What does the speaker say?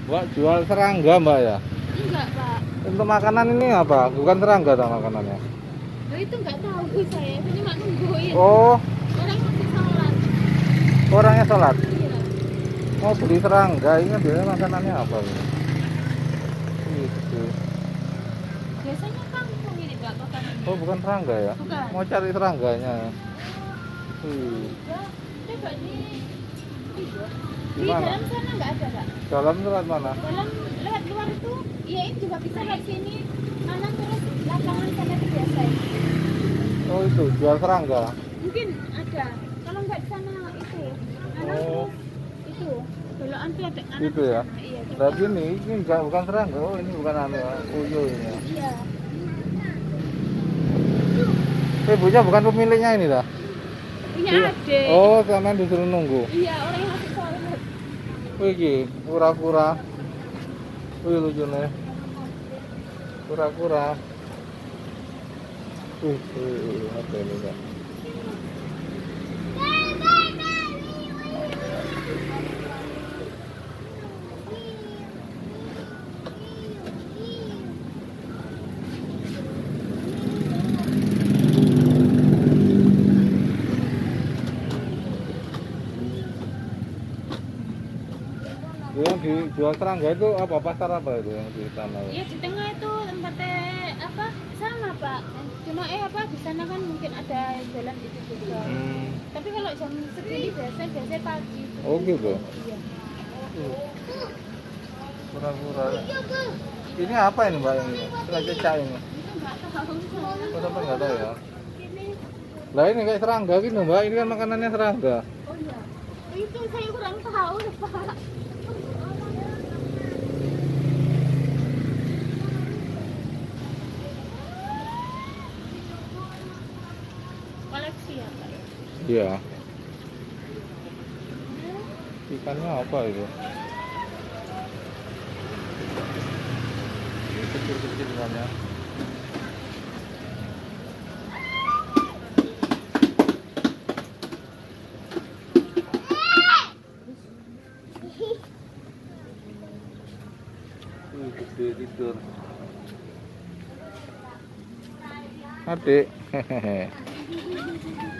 Mbak jual serangga mbak ya? Enggak, Pak. Untuk makanan ini apa? Bukan serangga tak makanannya? Loh, itu enggak tahu saya. Ini mak nungguin. Oh, Orang masih sholat. orangnya sholat. Iya. Mau beli serangga, ini biasanya makanannya apa ini? Itu. Biasanya kangkung ini, Pak, makanannya. Oh, bukan serangga ya? Bukan. Mau cari serangganya. Ya, coba di Di di mana? dalam sana enggak ada, Pak. Dalam lewat mana? Dalam lewat luar itu, ya ini juga bisa lewat sini. Kanan terus lapangan sana itu biasa. Oh itu, jual serangga. Mungkin ada. Kalau enggak di sana itu. Kanan Oh. terus itu. Belokan tuh ada kanan. Gitu ya? sana. Iya. coba. Tapi ini enggak, bukan serangga. Oh ini bukan anu ya, uyuh ini ya. Iya. Ibunya bukan pemiliknya ini dah. Punya Iya. adik. Oh, kalian disuruh nunggu. Iya, orang yang masih sholat. Wih, iki kura-kura. Wih, lucu nih. Kura-kura. Apa ini, Kak? Yang dijual serangga itu apa? Pasar apa itu yang di sana? Iya, di tengah itu tempatnya apa? Sama, Pak. Cuma apa di sana kan mungkin ada jalan itu juga. Tapi kalau jam segini biasa pagi. Oh gitu. Iya. Kura-kura. Ini apa ini mbak ini? Kena cecak ini. Itu nggak tahu. Oh, sampai nggak tahu ya. Ini, Lah ini kayak serangga gitu mbak. Ini kan makanannya serangga. oh iya. Itu saya kurang tahu, Pak. Koleksi ya, Pak. Iya. Ikannya apa itu? Ini kecil-kecil ikannya. Gede tidur. Adik. Hehehe.